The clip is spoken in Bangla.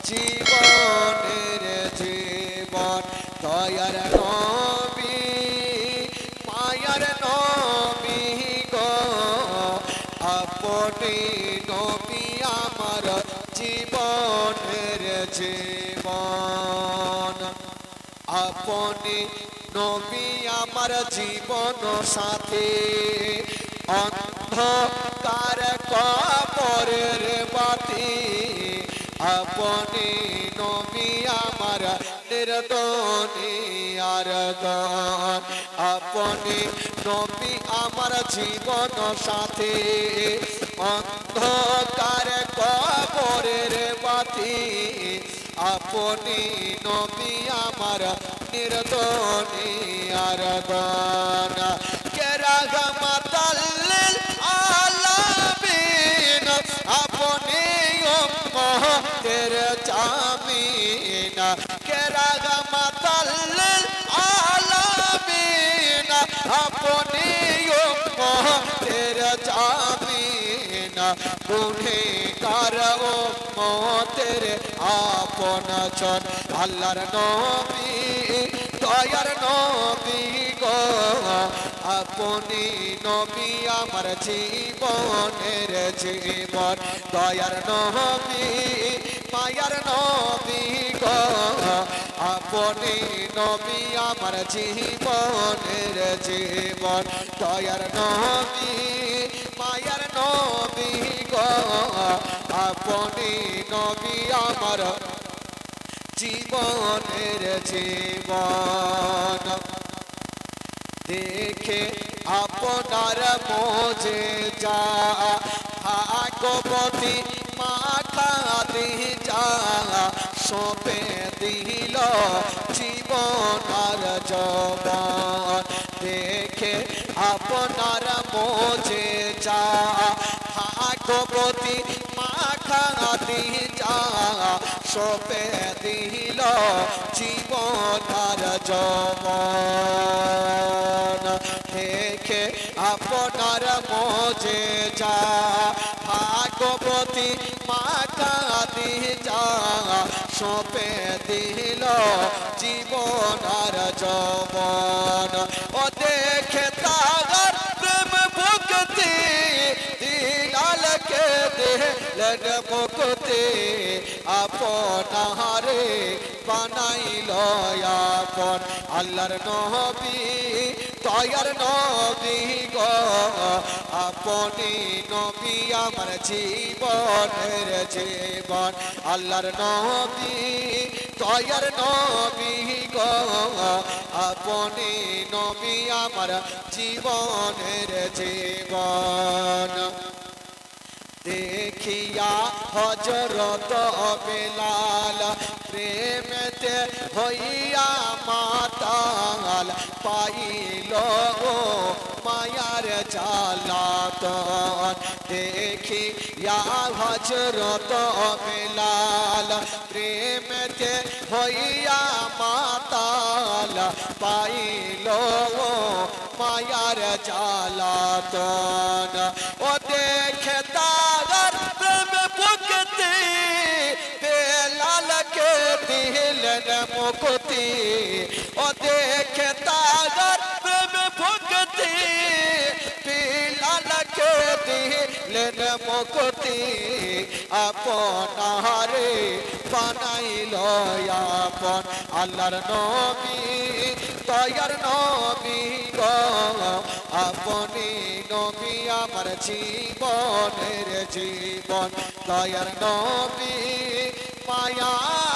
জীবনের জীবন দয়ার নবী মায়ার নবী গো আপনি নবী আমার জীবনের জীবন আপনি নবী আমার জীবন সাথী অন্ধকার কবরের বাতি আপনি নবী আমার নির্দনী আরদন আপনি নবী আমার জীবন সাথী অন্ধকার কবরের বাতি আপনি নবী আমার নির্দনী আরদন কে রাহমাতাল লিল আলামিন আপনি উম্মতের জামিন কে রাহমাতাল লিল আলামিন আপনি উম্মতের জামিন গুনেহগার উম্মতের আপন জন আল্লাহর নবী দয়ার নবী গো আপনি নবী আমার জীবনের জীবন দয়ার নবী মায়ার নবী গো আপনি নবী আমার জীবনের জীবন দয়ার নবী মায়ার নবী গো আপনি নবী আমার জীবনের জীবন দেখে আপনার মোজে যা ভাগবতী মাখা দি যা সপে দিল জীবন আর যৌবন দেখে আপনার মোজে যা ভাগবতী মাখা দি যা সপে দিল জীবন আর যৌবন দেখে আপনার মোজে যা ভাগবতী মাতা দি যা সপে দিল জীবন আর যৌবন ও দেখে তার প্রেম ভক্তি দিলালকে দিলেন মুক্তি আপনারে বানাইল আপন আল্লাহর নবী দয়ার নবী গো আপনি নবী আমার জীবনের জীবন আল্লাহর নবী দয়ার নবী গো আপনি নবী আমার জীবনের জীবন দেখিয়া হযরত বেলাল প্রেমেতে হইয়া মাতাল পাইল মায়ার জালাতন দেখিয়া হযরত বেলাল প্রেমেতে হইয়া মাতাল পাইল মায়ার জালাতন ও দেখে তার প্রেম ভক্তি বেলালকে দিলেন মুক্তি ও দেখে তার প্রেম ভক্তি বেলালকে দিলেন মুক্তি আপনারে বানাইল আপন আল্লাহর নবী দয়ার নবী গো আপনি নবী আমার জীবনের জীবন দয়ার নবী মায়া